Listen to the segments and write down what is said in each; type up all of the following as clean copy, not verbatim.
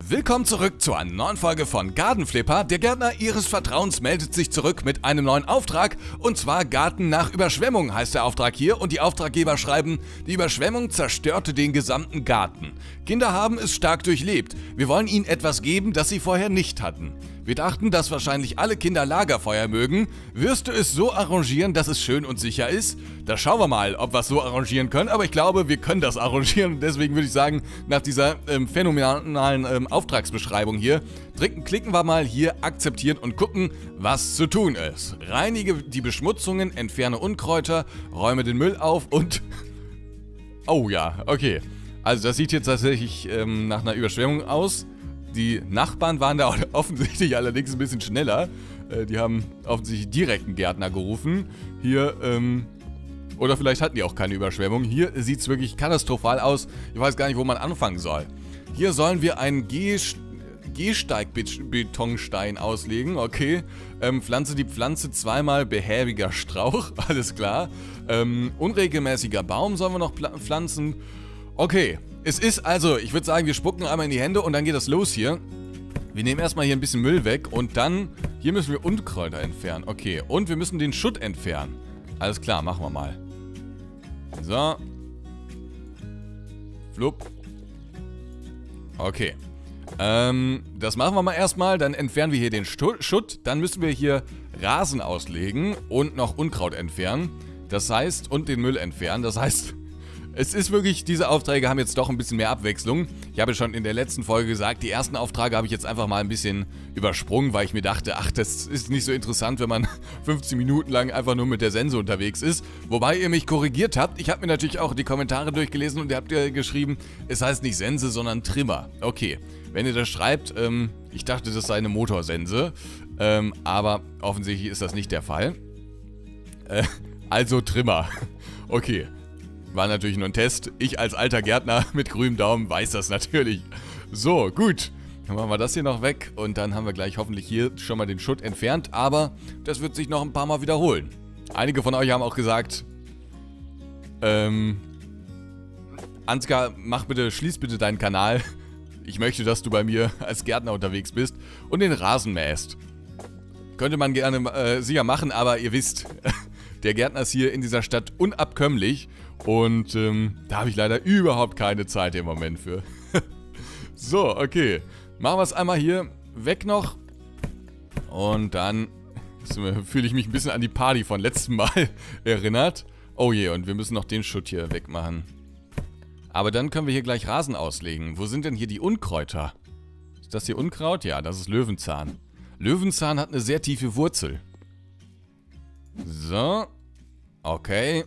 Willkommen zurück zu einer neuen Folge von Garden Flipper. Der Gärtner Ihres Vertrauens meldet sich zurück mit einem neuen Auftrag. Und zwar Garten nach Überschwemmung heißt der Auftrag hier. Und die Auftraggeber schreiben, die Überschwemmung zerstörte den gesamten Garten. Kinder haben es stark durchlebt. Wir wollen ihnen etwas geben, das sie vorher nicht hatten. Wir dachten, dass wahrscheinlich alle Kinder Lagerfeuer mögen. Wirst du es so arrangieren, dass es schön und sicher ist? Da schauen wir mal, ob wir es so arrangieren können. Aber ich glaube, wir können das arrangieren. Deswegen würde ich sagen, nach dieser phänomenalen Auftragsbeschreibung hier, klicken wir mal hier akzeptieren und gucken, was zu tun ist. Reinige die Beschmutzungen, entferne Unkräuter, räume den Müll auf und... Oh ja, okay. Also das sieht jetzt tatsächlich nach einer Überschwemmung aus. Die Nachbarn waren da offensichtlich allerdings ein bisschen schneller. Die haben offensichtlich direkt einen Gärtner gerufen. Hier, oder vielleicht hatten die auch keine Überschwemmung. Hier sieht es wirklich katastrophal aus. Ich weiß gar nicht, wo man anfangen soll. Hier sollen wir einen Gehsteigbetonstein auslegen. Okay. Pflanze die Pflanze zweimal, behäbiger Strauch. Alles klar. Unregelmäßiger Baum sollen wir noch pflanzen. Okay. Es ist also, ich würde sagen, wir spucken einmal in die Hände und dann geht das los hier. Wir nehmen erstmal hier ein bisschen Müll weg und dann, hier müssen wir Unkräuter entfernen. Okay, und wir müssen den Schutt entfernen. Alles klar, machen wir mal. So. Flupp. Okay. Das machen wir mal erstmal, dann entfernen wir hier den Schutt. Dann müssen wir hier Rasen auslegen und noch Unkraut entfernen. Das heißt, und den Müll entfernen. Das heißt... Es ist wirklich, diese Aufträge haben jetzt doch ein bisschen mehr Abwechslung. Ich habe schon in der letzten Folge gesagt, die ersten Aufträge habe ich jetzt einfach mal ein bisschen übersprungen, weil ich mir dachte, ach, das ist nicht so interessant, wenn man 15 Minuten lang einfach nur mit der Sense unterwegs ist. Wobei ihr mich korrigiert habt. Ich habe mir natürlich auch die Kommentare durchgelesen und ihr habt ja geschrieben, es heißt nicht Sense, sondern Trimmer. Okay, wenn ihr das schreibt, ich dachte, das sei eine Motorsense, aber offensichtlich ist das nicht der Fall. Also Trimmer. Okay. War natürlich nur ein Test. Ich als alter Gärtner mit grünem Daumen weiß das natürlich. So, gut. Dann machen wir das hier noch weg und dann haben wir gleich hoffentlich hier schon mal den Schutt entfernt. Aber das wird sich noch ein paar Mal wiederholen. Einige von euch haben auch gesagt, Ansgar, schließ bitte deinen Kanal. Ich möchte, dass du bei mir als Gärtner unterwegs bist und den Rasen mähst. Könnte man gerne sicher machen, aber ihr wisst, der Gärtner ist hier in dieser Stadt unabkömmlich. Und da habe ich leider überhaupt keine Zeit im Moment für. So, okay. Machen wir es einmal hier weg noch. Und dann fühle ich mich ein bisschen an die Party von letztem Mal erinnert. Oh je, und wir müssen noch den Schutt hier wegmachen. Aber dann können wir hier gleich Rasen auslegen. Wo sind denn hier die Unkräuter? Ist das hier Unkraut? Ja, das ist Löwenzahn. Löwenzahn hat eine sehr tiefe Wurzel. So. Okay.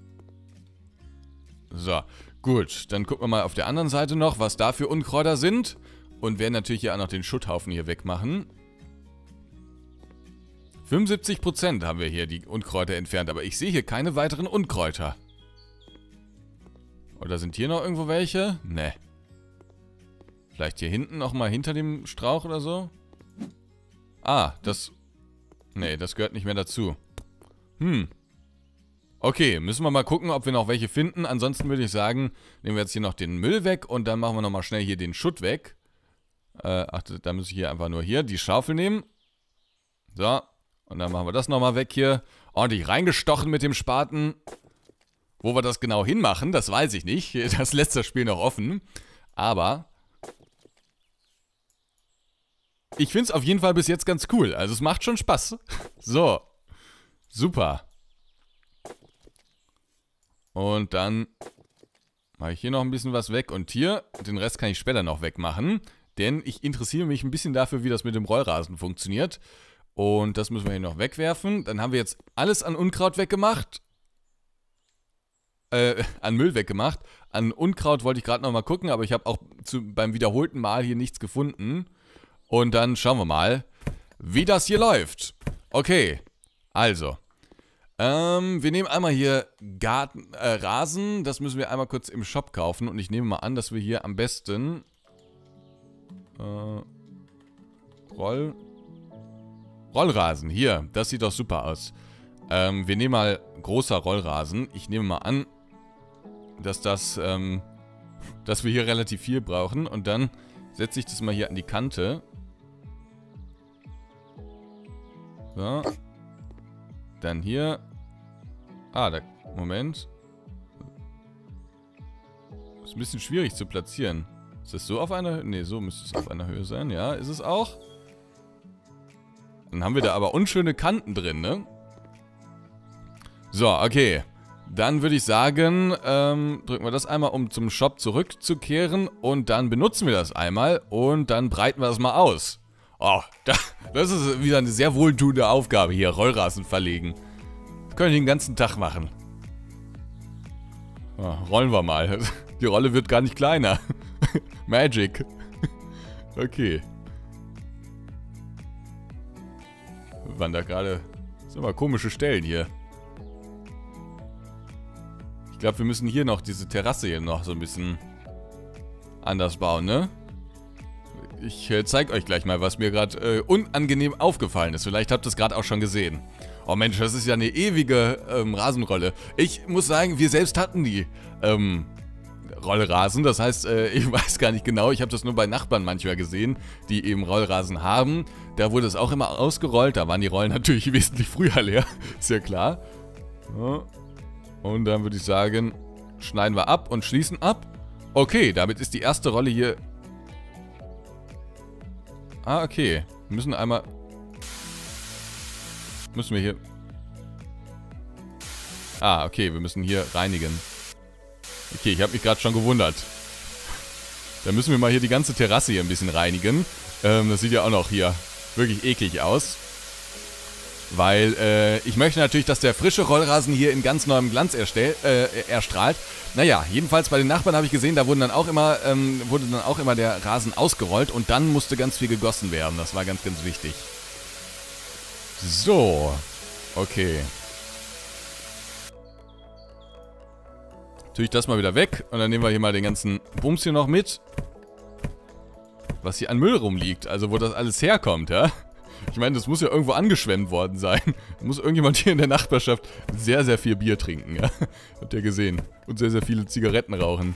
So, gut, dann gucken wir mal auf der anderen Seite noch, was da für Unkräuter sind. Und werden natürlich hier auch noch den Schutthaufen hier wegmachen. 75% haben wir hier die Unkräuter entfernt, aber ich sehe hier keine weiteren Unkräuter. Oder sind hier noch irgendwo welche? Ne. Vielleicht hier hinten nochmal hinter dem Strauch oder so? Ah, das... Ne, das gehört nicht mehr dazu. Okay, müssen wir mal gucken, ob wir noch welche finden. Ansonsten würde ich sagen, nehmen wir jetzt hier noch den Müll weg und dann machen wir nochmal schnell hier den Schutt weg. Ach, da muss ich hier einfach nur hier die Schaufel nehmen. So, und dann machen wir das nochmal weg hier. Ordentlich reingestochen mit dem Spaten. Wo wir das genau hinmachen, das weiß ich nicht. Das lässt das Spiel noch offen. Aber ich finde es auf jeden Fall bis jetzt ganz cool. Also es macht schon Spaß. So, super. Und dann mache ich hier noch ein bisschen was weg und hier, den Rest kann ich später noch wegmachen, denn ich interessiere mich ein bisschen dafür, wie das mit dem Rollrasen funktioniert. Und das müssen wir hier noch wegwerfen. Dann haben wir jetzt alles an Unkraut weggemacht. An Müll weggemacht. An Unkraut wollte ich gerade noch mal gucken, aber ich habe auch beim wiederholten Mal hier nichts gefunden. Und dann schauen wir mal, wie das hier läuft. Okay, also... wir nehmen einmal hier Rasen, das müssen wir einmal kurz im Shop kaufen und ich nehme mal an, dass wir hier am besten Rollrasen, hier, das sieht doch super aus. Wir nehmen mal großer Rollrasen, ich nehme mal an, dass wir hier relativ viel brauchen und dann setze ich das mal hier an die Kante. So. Dann hier. Ah, da. Moment. Ist ein bisschen schwierig zu platzieren. Ist das so auf einer Höhe? Ne, so müsste es auf einer Höhe sein. Ja, ist es auch. Dann haben wir da aber unschöne Kanten drin, ne? So, okay. Dann würde ich sagen, drücken wir das einmal, um zum Shop zurückzukehren. Und dann benutzen wir das einmal. Und dann breiten wir das mal aus. Oh, das ist wieder eine sehr wohltuende Aufgabe hier. Rollrasen verlegen. Das können wir den ganzen Tag machen. Oh, rollen wir mal. Die Rolle wird gar nicht kleiner. Magic. Okay. Waren da gerade... Das sind aber komische Stellen hier. Ich glaube, wir müssen hier noch diese Terrasse hier noch so ein bisschen anders bauen, ne? Ich zeige euch gleich mal, was mir gerade unangenehm aufgefallen ist. Vielleicht habt ihr es gerade auch schon gesehen. Oh Mensch, das ist ja eine ewige Rasenrolle. Ich muss sagen, wir selbst hatten die Rollrasen. Das heißt, ich weiß gar nicht genau. Ich habe das nur bei Nachbarn manchmal gesehen, die eben Rollrasen haben. Da wurde es auch immer ausgerollt. Da waren die Rollen natürlich wesentlich früher leer. Ist ja klar. Ja. Und dann würde ich sagen, schneiden wir ab und schließen ab. Okay, damit ist die erste Rolle hier... Ah, okay. Wir müssen einmal... Müssen wir hier... Ah, okay, wir müssen hier reinigen. Okay, ich habe mich gerade schon gewundert. Dann müssen wir mal hier die ganze Terrasse hier ein bisschen reinigen. Das sieht ja auch noch hier wirklich eklig aus. Weil ich möchte natürlich, dass der frische Rollrasen hier in ganz neuem Glanz erstrahlt. Naja, jedenfalls bei den Nachbarn habe ich gesehen, da wurde dann auch immer der Rasen ausgerollt und dann musste ganz viel gegossen werden. Das war ganz, ganz wichtig. So, okay. Tue ich das mal wieder weg und dann nehmen wir hier mal den ganzen Bums hier noch mit. Was hier an Müll rumliegt, also wo das alles herkommt, ja. Ich meine, das muss ja irgendwo angeschwemmt worden sein. Da muss irgendjemand hier in der Nachbarschaft sehr, sehr viel Bier trinken, ja. Habt ihr gesehen. Und sehr, sehr viele Zigaretten rauchen.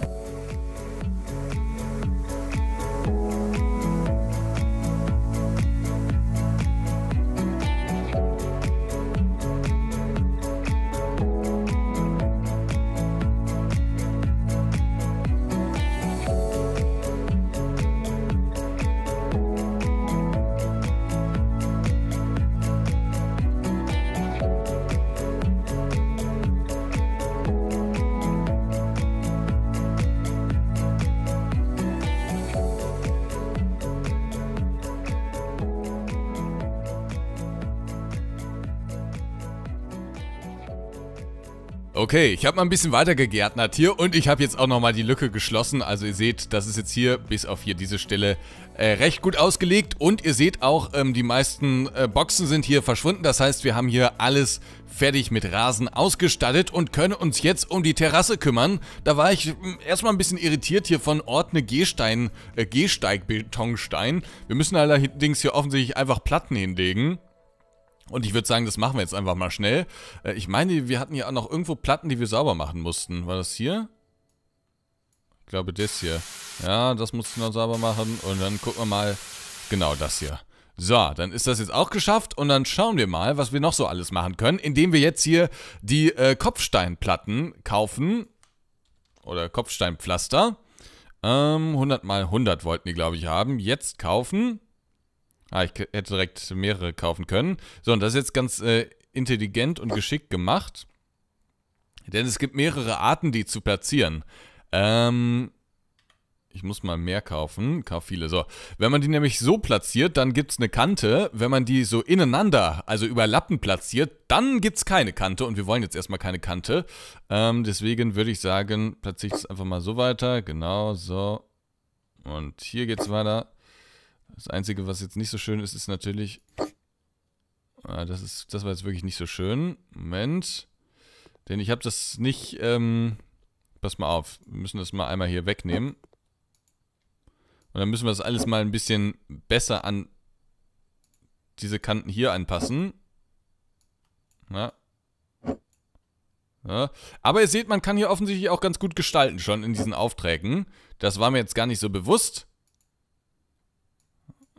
Okay, ich habe mal ein bisschen weiter gegärtnert hier und ich habe jetzt auch nochmal die Lücke geschlossen. Also ihr seht, das ist jetzt hier bis auf hier diese Stelle recht gut ausgelegt. Und ihr seht auch, die meisten Boxen sind hier verschwunden. Das heißt, wir haben hier alles fertig mit Rasen ausgestattet und können uns jetzt um die Terrasse kümmern. Da war ich erstmal ein bisschen irritiert hier von Ordne Gehsteigbetonstein. Wir müssen allerdings hier offensichtlich einfach Platten hinlegen. Und ich würde sagen, das machen wir jetzt einfach mal schnell. Ich meine, wir hatten ja auch noch irgendwo Platten, die wir sauber machen mussten. War das hier? Ich glaube, das hier. Ja, das mussten wir sauber machen. Und dann gucken wir mal. Genau, das hier. So, dann ist das jetzt auch geschafft. Und dann schauen wir mal, was wir noch so alles machen können. Indem wir jetzt hier die Kopfsteinplatten kaufen. Oder Kopfsteinpflaster. 100 mal 100 wollten die, glaube ich, haben. Jetzt kaufen. Ah, ich hätte direkt mehrere kaufen können. So, und das ist jetzt ganz intelligent und geschickt gemacht. Denn es gibt mehrere Arten, die zu platzieren. Ich muss mal mehr kaufen. Kauf viele. So, wenn man die nämlich so platziert, dann gibt es eine Kante. Wenn man die so ineinander, also überlappend platziert, dann gibt es keine Kante. Und wir wollen jetzt erstmal keine Kante. Deswegen würde ich sagen, platziere ich das einfach mal so weiter. Genau, so. Und hier geht es weiter. Das Einzige, was jetzt nicht so schön ist, ist natürlich... das war jetzt wirklich nicht so schön. Moment. Denn ich habe das nicht... pass mal auf. Wir müssen das mal einmal hier wegnehmen. Und dann müssen wir das alles mal ein bisschen besser an diese Kanten hier anpassen. Ja. Ja. Aber ihr seht, man kann hier offensichtlich auch ganz gut gestalten schon in diesen Aufträgen. Das war mir jetzt gar nicht so bewusst.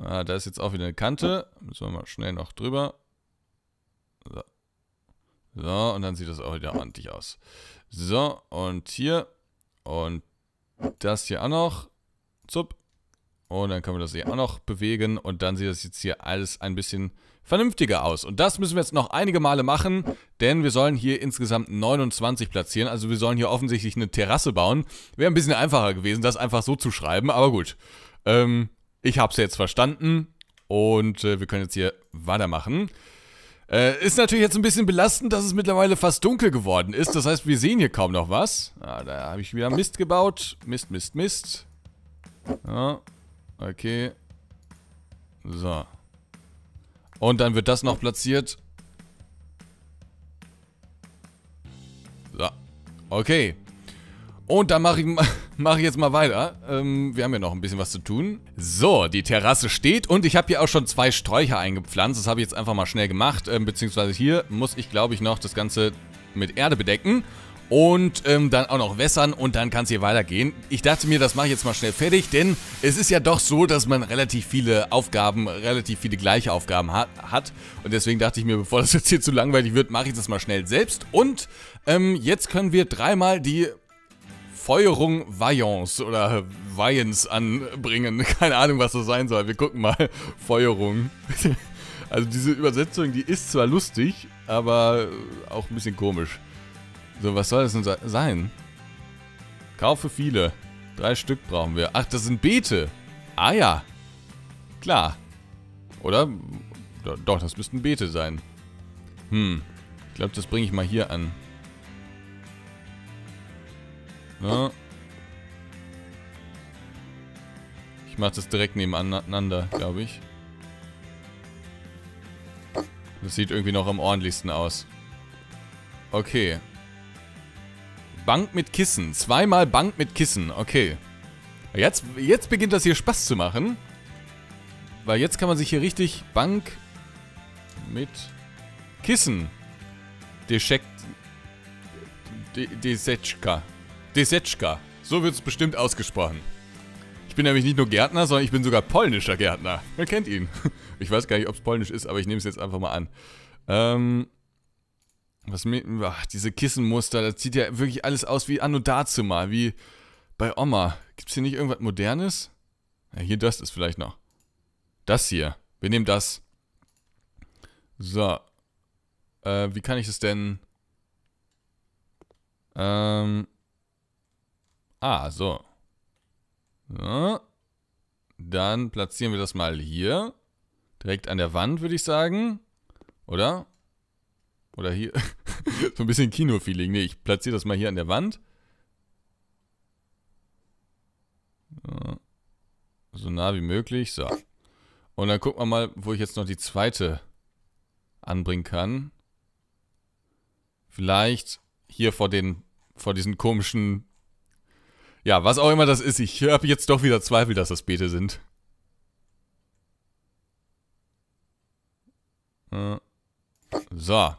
Ah, da ist jetzt auch wieder eine Kante. Müssen wir mal schnell noch drüber. So. So, und dann sieht das auch wieder ordentlich aus. So, und hier. Und das hier auch noch. Zup. Und dann können wir das hier auch noch bewegen. Und dann sieht das jetzt hier alles ein bisschen vernünftiger aus. Und das müssen wir jetzt noch einige Male machen, denn wir sollen hier insgesamt 29 platzieren. Also wir sollen hier offensichtlich eine Terrasse bauen. Wäre ein bisschen einfacher gewesen, das einfach so zu schreiben, aber gut. Ich habe es jetzt verstanden und wir können jetzt hier weitermachen. Ist natürlich jetzt ein bisschen belastend, dass es mittlerweile fast dunkel geworden ist. Das heißt, wir sehen hier kaum noch was. Ah, da habe ich wieder Mist gebaut. Mist, Mist, Mist. Ja, okay. So. Und dann wird das noch platziert. So. Okay. Und dann mache ich jetzt mal weiter. Wir haben ja noch ein bisschen was zu tun. So, die Terrasse steht und ich habe hier auch schon 2 Sträucher eingepflanzt. Das habe ich jetzt einfach mal schnell gemacht. Beziehungsweise hier muss ich, glaube ich, noch das Ganze mit Erde bedecken. Und dann auch noch wässern und dann kann es hier weitergehen. Ich dachte mir, das mache ich jetzt mal schnell fertig, denn es ist ja doch so, dass man relativ viele gleiche Aufgaben hat. Und deswegen dachte ich mir, bevor das jetzt hier zu langweilig wird, mache ich das mal schnell selbst. Und jetzt können wir 3-mal die Feuerung Vaillance oder Vaillance anbringen. Keine Ahnung, was das sein soll. Wir gucken mal. Feuerung. Also diese Übersetzung, die ist zwar lustig, aber auch ein bisschen komisch. So, was soll das denn sein? Kaufe viele. 3 Stück brauchen wir. Ach, das sind Beete. Ah ja. Klar. Oder? Doch, das müssten Beete sein. Ich glaube, das bringe ich mal hier an. Ja. Ich mache das direkt nebeneinander, glaube ich. Das sieht irgendwie noch am ordentlichsten aus. Okay. Bank mit Kissen. 2-mal Bank mit Kissen. Okay. Jetzt beginnt das hier Spaß zu machen. Weil jetzt kann man sich hier richtig Bank mit Kissen. Desetschka. So wird es bestimmt ausgesprochen. Ich bin nämlich nicht nur Gärtner, sondern ich bin sogar polnischer Gärtner. Wer kennt ihn? Ich weiß gar nicht, ob es polnisch ist, aber ich nehme es jetzt einfach mal an. Diese Kissenmuster, das sieht ja wirklich alles aus wie Anno Dazumal, wie bei Oma. Gibt es hier nicht irgendwas Modernes? Ja, hier das ist vielleicht noch. Das hier. Wir nehmen das. So. Wie kann ich das denn? So. So. Dann platzieren wir das mal hier. Direkt an der Wand, würde ich sagen. Oder? Oder hier. So ein bisschen Kino-Feeling. Nee, ich platziere das mal hier an der Wand. So nah wie möglich. So. Und dann gucken wir mal, wo ich jetzt noch die zweite anbringen kann. Vielleicht hier vor diesen komischen... Ja, was auch immer das ist. Ich habe jetzt doch wieder Zweifel, dass das Beete sind. So.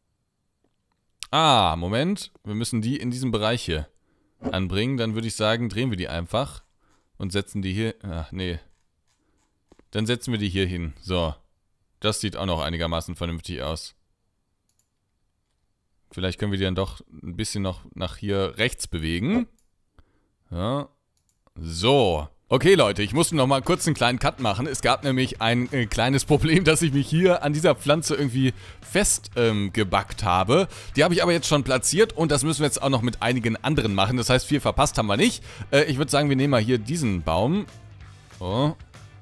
Moment. Wir müssen die in diesem Bereich hier anbringen. Dann würde ich sagen, drehen wir die einfach. Und setzen die hier... Ach, nee. Dann setzen wir die hier hin. So. Das sieht auch noch einigermaßen vernünftig aus. Vielleicht können wir die dann doch ein bisschen noch nach hier rechts bewegen. Ja. So. Okay, Leute, ich musste noch mal kurz einen kleinen Cut machen. Es gab nämlich ein kleines Problem, dass ich mich hier an dieser Pflanze irgendwie festgebackt habe. Die habe ich aber jetzt schon platziert und das müssen wir jetzt auch noch mit einigen anderen machen. Das heißt, viel verpasst haben wir nicht. Ich würde sagen, wir nehmen mal hier diesen Baum. So.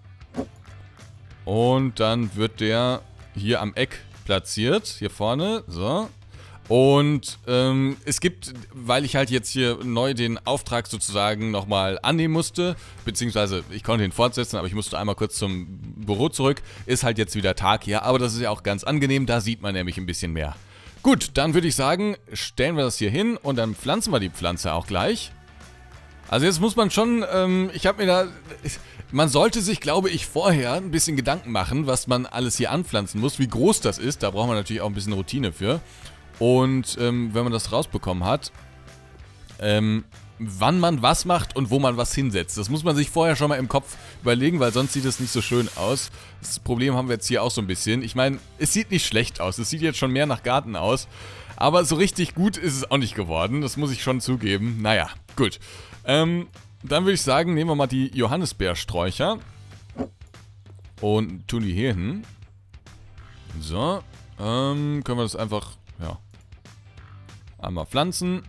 Und dann wird der hier am Eck platziert. Hier vorne. So. Und es gibt, weil ich halt jetzt hier neu den Auftrag sozusagen nochmal annehmen musste, beziehungsweise ich konnte ihn fortsetzen, aber ich musste einmal kurz zum Büro zurück, ist halt jetzt wieder Tag hier, aber das ist ja auch ganz angenehm, da sieht man nämlich ein bisschen mehr. Gut, dann würde ich sagen, stellen wir das hier hin und dann pflanzen wir die Pflanze auch gleich. Also jetzt muss man schon, man sollte sich, glaube ich, vorher ein bisschen Gedanken machen, was man alles hier anpflanzen muss, wie groß das ist, da braucht man natürlich auch ein bisschen Routine für. Und wenn man das rausbekommen hat, wann man was macht und wo man was hinsetzt. Das muss man sich vorher schon mal im Kopf überlegen, weil sonst sieht es nicht so schön aus. Das Problem haben wir jetzt hier auch so ein bisschen. Ich meine, es sieht nicht schlecht aus. Es sieht jetzt schon mehr nach Garten aus. Aber so richtig gut ist es auch nicht geworden. Das muss ich schon zugeben. Naja, gut. Dann würde ich sagen, nehmen wir mal die Johannisbeersträucher. Und tun die hier hin. So. Können wir das einfach, ja, einmal pflanzen.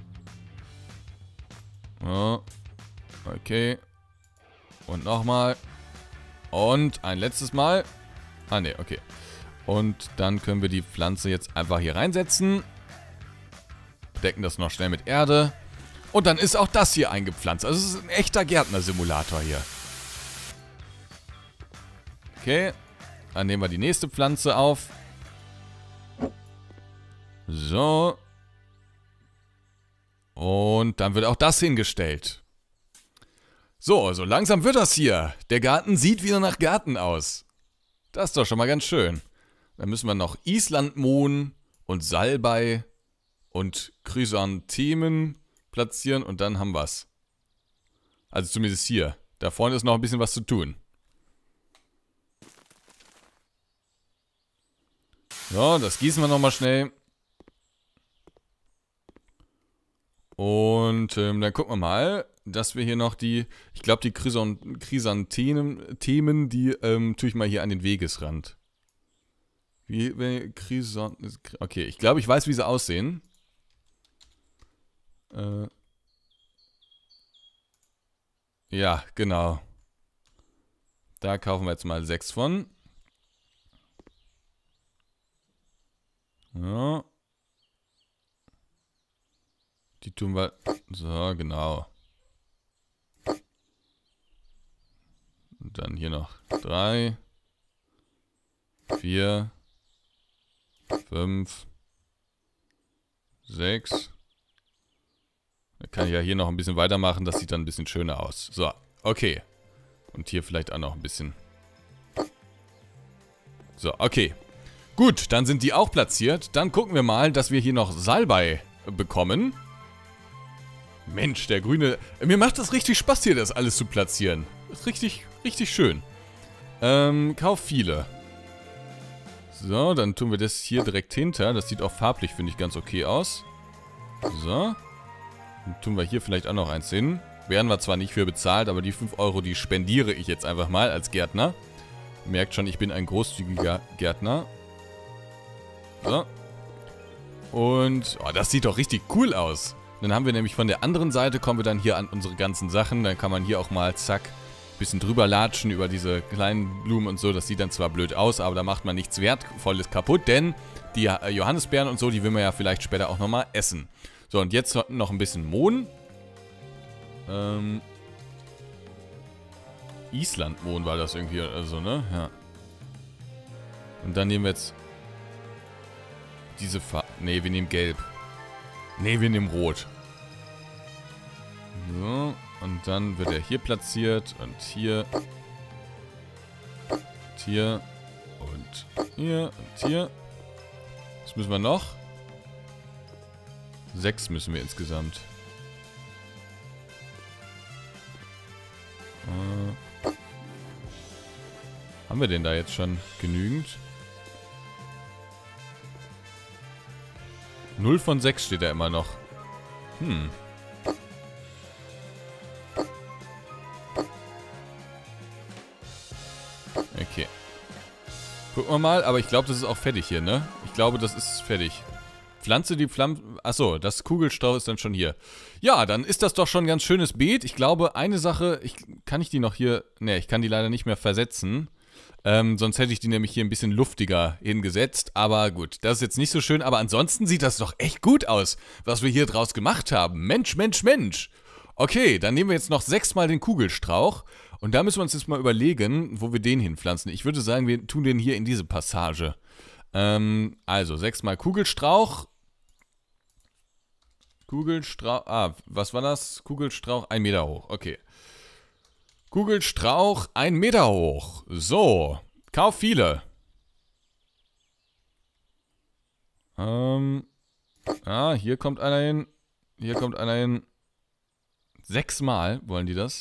Ja. Okay. Und nochmal. Und ein letztes Mal. Ah, ne, okay. Und dann können wir die Pflanze jetzt einfach hier reinsetzen. Decken das noch schnell mit Erde. Und dann ist auch das hier eingepflanzt. Also es ist ein echter Gärtner-Simulator hier. Okay. Dann nehmen wir die nächste Pflanze auf. So. Und dann wird auch das hingestellt. So, so langsam wird das hier. Der Garten sieht wieder nach Garten aus. Das ist doch schon mal ganz schön. Dann müssen wir noch Islandmohn und Salbei und Chrysanthemen platzieren und dann haben wir es. Also zumindest hier. Da vorne ist noch ein bisschen was zu tun. So, das gießen wir nochmal schnell. Und dann gucken wir mal, dass wir hier noch die, ich glaube die Chrysanthemen, die tue ich mal hier an den Wegesrand. Okay, ich glaube, ich weiß, wie sie aussehen. Ja, genau. Da kaufen wir jetzt mal 6 von. Ja. Die tun wir... So, genau. Und dann hier noch 3, 4, 5, 6. Da kann ich ja hier noch ein bisschen weitermachen. Das sieht dann ein bisschen schöner aus. So, okay. Und hier vielleicht auch noch ein bisschen. So, okay. Gut, dann sind die auch platziert. Dann gucken wir mal, dass wir hier noch Salbei bekommen. Mensch, der grüne... Mir macht das richtig Spaß, hier das alles zu platzieren. Das ist richtig, richtig schön. Kauf viele. So, dann tun wir das hier direkt hinter. Das sieht auch farblich, finde ich, ganz okay aus. So. Dann tun wir hier vielleicht auch noch eins hin. Werden wir zwar nicht für bezahlt, aber die 5 Euro, die spendiere ich jetzt einfach mal als Gärtner. Ihr merkt schon, ich bin ein großzügiger Gärtner. So. Und, oh, das sieht doch richtig cool aus. Dann haben wir nämlich von der anderen Seite, kommen wir dann hier an unsere ganzen Sachen. Dann kann man hier auch mal, zack, ein bisschen drüber latschen über diese kleinen Blumen und so. Das sieht dann zwar blöd aus, aber da macht man nichts Wertvolles kaputt. Denn die Johannisbeeren und so, die will man ja vielleicht später auch nochmal essen. So, und jetzt noch ein bisschen Mohn. Islandmohn war das irgendwie, also, ne? Ja. Und dann nehmen wir jetzt diese Farbe. Ne, wir nehmen Gelb. Ne, wir nehmen Rot. So, und dann wird er hier platziert und hier. Und hier. Und hier. Und hier. Was müssen wir noch? 6 müssen wir insgesamt. Haben wir denn da jetzt schon genügend? 0 von 6 steht da immer noch. Okay. Gucken wir mal, aber ich glaube, das ist auch fertig hier, ne? Ich glaube, das ist fertig. Pflanze die Pflanze... Achso, das Kugelstrauch ist dann schon hier. Ja, dann ist das doch schon ein ganz schönes Beet. Ich glaube, eine Sache... Kann ich die noch hier... Ne, ich kann die leider nicht mehr versetzen. Sonst hätte ich die nämlich hier ein bisschen luftiger hingesetzt. Aber gut, das ist jetzt nicht so schön. Aber ansonsten sieht das doch echt gut aus, was wir hier draus gemacht haben. Mensch, Mensch, Mensch. Okay, dann nehmen wir jetzt noch 6-mal den Kugelstrauch. Und da müssen wir uns jetzt mal überlegen, wo wir den hinpflanzen. Ich würde sagen, wir tun den hier in diese Passage. Also 6-mal Kugelstrauch. Kugelstrauch, was war das? Kugelstrauch, 1 Meter hoch, okay. Kugelstrauch, 1 Meter hoch. So, kauf viele. Hier kommt einer hin. Hier kommt einer hin. 6-mal wollen die das.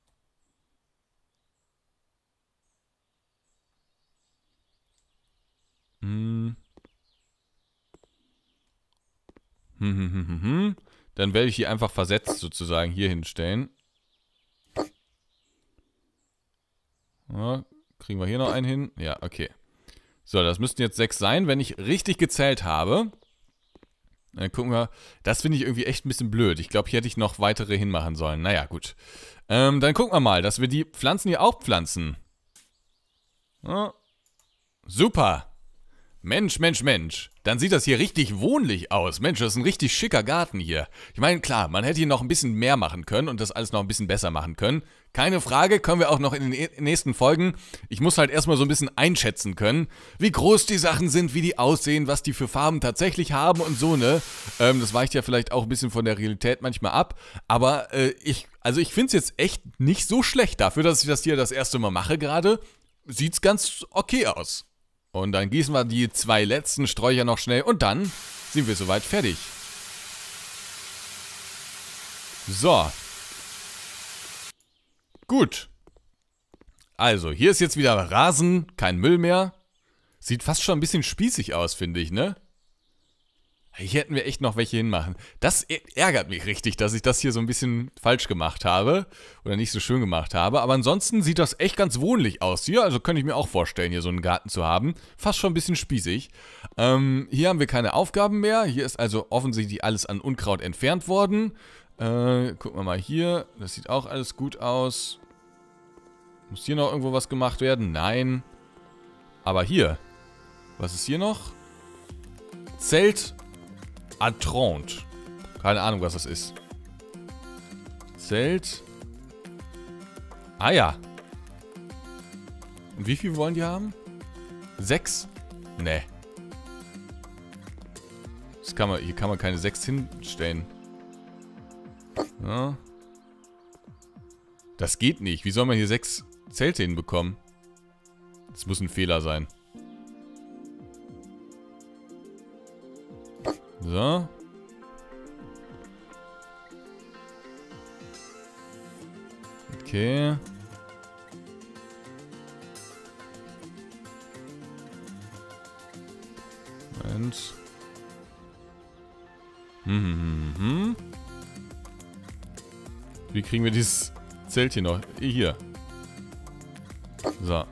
Dann werde ich hier einfach versetzt sozusagen hier hinstellen. Ja, kriegen wir hier noch einen hin? Ja, okay. So, das müssten jetzt 6 sein, wenn ich richtig gezählt habe. Dann gucken wir. Das finde ich irgendwie echt ein bisschen blöd. Ich glaube, hier hätte ich noch weitere hinmachen sollen. Naja, gut. Dann gucken wir mal, dass wir die Pflanzen hier auch pflanzen. Ja. Super. Mensch, Mensch, Mensch. Dann sieht das hier richtig wohnlich aus. Mensch, das ist ein richtig schicker Garten hier. Ich meine, klar, man hätte hier noch ein bisschen mehr machen können und das alles noch ein bisschen besser machen können. Keine Frage, können wir auch noch in den nächsten Folgen. Ich muss halt erstmal so ein bisschen einschätzen können, wie groß die Sachen sind, wie die aussehen, was die für Farben tatsächlich haben und so, ne? Das weicht ja vielleicht auch ein bisschen von der Realität manchmal ab. Aber ich finde es jetzt echt nicht so schlecht dafür, dass ich das hier das erste Mal mache gerade. Sieht's ganz okay aus. Und dann gießen wir die 2 letzten Sträucher noch schnell und dann sind wir soweit fertig. So. Gut. Also, hier ist jetzt wieder Rasen, kein Müll mehr. Sieht fast schon ein bisschen spießig aus, finde ich, ne? Hier hätten wir echt noch welche hinmachen. Das ärgert mich richtig, dass ich das hier so ein bisschen falsch gemacht habe. Oder nicht so schön gemacht habe. Aber ansonsten sieht das echt ganz wohnlich aus hier. Also könnte ich mir auch vorstellen, hier so einen Garten zu haben. Fast schon ein bisschen spießig. Hier haben wir keine Aufgaben mehr. Hier ist also offensichtlich alles an Unkraut entfernt worden. Gucken wir mal hier. Das sieht auch alles gut aus. Muss hier noch irgendwo was gemacht werden? Nein. Aber hier. Was ist hier noch? Zelt Atront. Keine Ahnung, was das ist. Zelt. Ah ja. Und wie viel wollen die haben? 6? Nee. Hier kann man keine 6 hinstellen. Ja. Das geht nicht. Wie soll man hier 6 Zelte hinbekommen? Das muss ein Fehler sein. So. Okay. Moment. Wie kriegen wir dieses Zelt hier noch? Hier. So.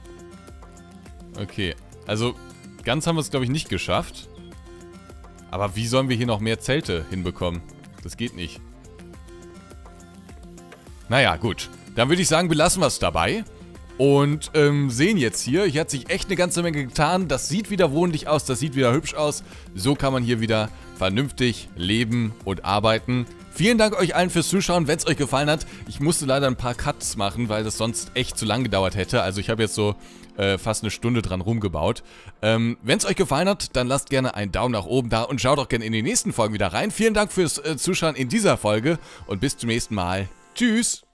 Okay. Also, ganz haben wir es, glaube ich, nicht geschafft. Aber wie sollen wir hier noch mehr Zelte hinbekommen? Das geht nicht. Naja, gut. Dann würde ich sagen, belassen wir es dabei. Und sehen jetzt hier hat sich echt eine ganze Menge getan. Das sieht wieder wohnlich aus, das sieht wieder hübsch aus. So kann man hier wieder vernünftig leben und arbeiten. Vielen Dank euch allen fürs Zuschauen, wenn es euch gefallen hat. Ich musste leider ein paar Cuts machen, weil das sonst echt zu lang gedauert hätte. Also ich habe jetzt so fast eine Stunde dran rumgebaut. Wenn es euch gefallen hat, dann lasst gerne einen Daumen nach oben da und schaut auch gerne in die nächsten Folgen wieder rein. Vielen Dank fürs Zuschauen in dieser Folge und bis zum nächsten Mal. Tschüss!